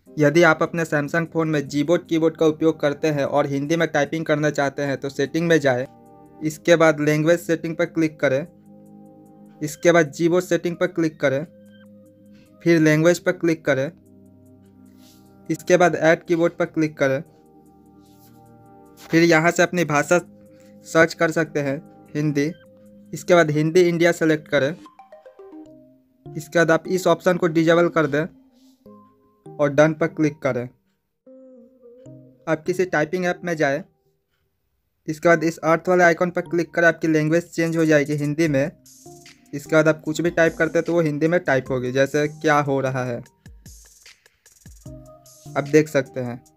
यदि आप अपने सैमसंग फ़ोन में जीबोर्ड कीबोर्ड का उपयोग करते हैं और हिंदी में टाइपिंग करना चाहते हैं तो सेटिंग में जाएं। इसके बाद लैंग्वेज सेटिंग पर क्लिक करें। इसके बाद जीबोर्ड सेटिंग पर क्लिक करें, फिर लैंग्वेज पर क्लिक करें। इसके बाद ऐड कीबोर्ड पर क्लिक करें। फिर यहाँ से अपनी भाषा सर्च कर सकते हैं, हिंदी। इसके बाद हिंदी इंडिया सेलेक्ट करें। इसके बाद आप इस ऑप्शन को डिजेबल कर दें और डन पर क्लिक करें। आप किसी टाइपिंग ऐप में जाएं। इसके बाद इस अर्थ वाले आइकॉन पर क्लिक करें, आपकी लैंग्वेज चेंज हो जाएगी हिंदी में। इसके बाद आप कुछ भी टाइप करते हैं तो वो हिंदी में टाइप होगी, जैसे क्या हो रहा है, आप देख सकते हैं।